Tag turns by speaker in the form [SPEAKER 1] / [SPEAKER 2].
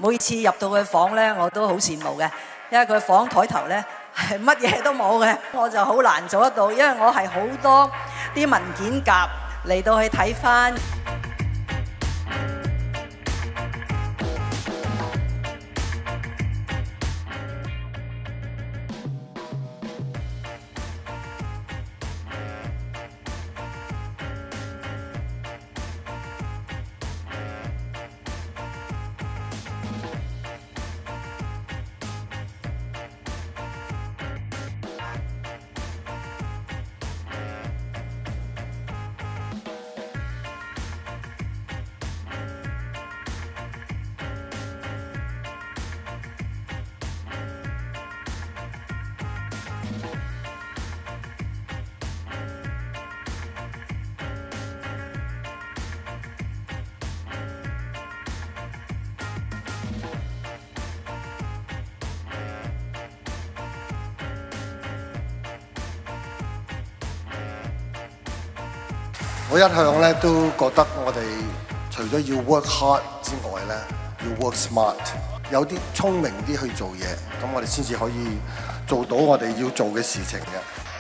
[SPEAKER 1] 每次入到佢房咧，我都好羨慕嘅，因為佢房枱頭咧係乜嘢都冇嘅，我就好難做得到，因為我係好多啲文件夾嚟到去睇返。
[SPEAKER 2] 我一向咧都覺得我哋除咗要 work hard 之外咧，要 work smart， 有啲聰明啲去做嘢，咁我哋先至可以做到我哋要做嘅事情嘅。